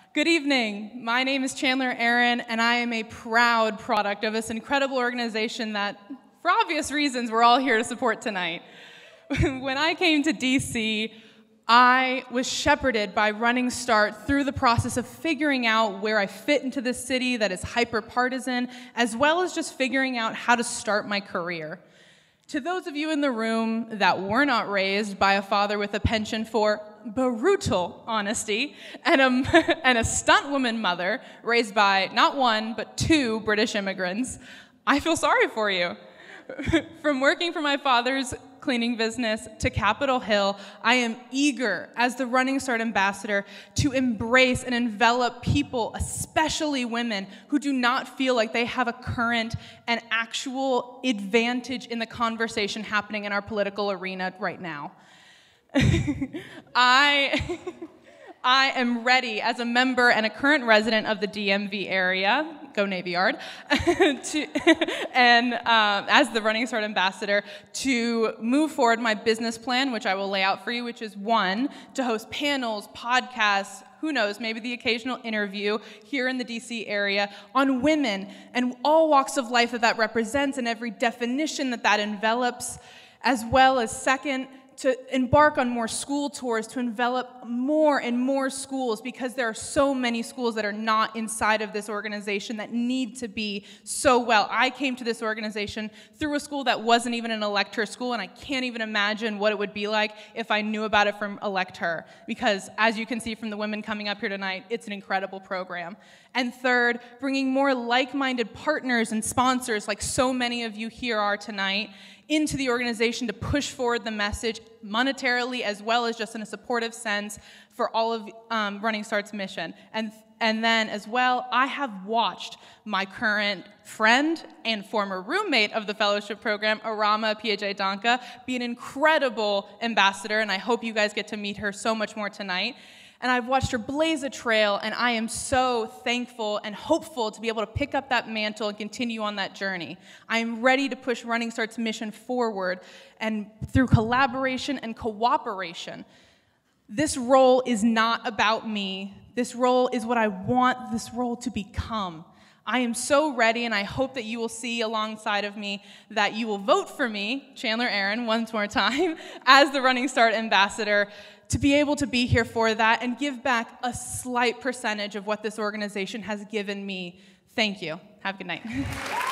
Good evening. My name is Chandler Aaron, and I am a proud product of this incredible organization that, for obvious reasons, we're all here to support tonight. When I came to DC, I was shepherded by Running Start through the process of figuring out where I fit into this city that is hyper-partisan, as well as just figuring out how to start my career. To those of you in the room that were not raised by a father with a penchant for brutal honesty and a stunt woman mother raised by not one, but two British immigrants, I feel sorry for you. From working for my father's cleaning business to Capitol Hill, I am eager as the Running Start ambassador to embrace and envelop people, especially women, who do not feel like they have a current and actual advantage in the conversation happening in our political arena right now. I am ready as a member and a current resident of the DMV area, go Navy Yard, as the Running Start ambassador, to move forward my business plan, which I will lay out for you, which is one, to host panels, podcasts, who knows, maybe the occasional interview here in the DC area on women and all walks of life that represents and every definition that envelops, as well as second, to embark on more school tours, to envelop more and more schools, because there are so many schools that are not inside of this organization that need to be so well. I came to this organization through a school that wasn't even an Elect Her school, and I can't even imagine what it would be like if I knew about it from Elect Her, because as you can see from the women coming up here tonight, it's an incredible program. And third, bringing more like-minded partners and sponsors, like so many of you here are tonight, into the organization to push forward the message monetarily as well as just in a supportive sense for all of Running Start's mission. And then as well, I have watched my current friend and former roommate of the fellowship program, Arama Piaget-Donka, be an incredible ambassador, and I hope you guys get to meet her so much more tonight. And I've watched her blaze a trail, and I am so thankful and hopeful to be able to pick up that mantle and continue on that journey. I am ready to push Running Start's mission forward, and through collaboration and cooperation. This role is not about me. This role is what I want this role to become. I am so ready, and I hope that you will see alongside of me that you will vote for me, Chandler Aaron, once more time, as the Running Start ambassador, to be able to be here for that and give back a slight percentage of what this organization has given me. Thank you. Have a good night.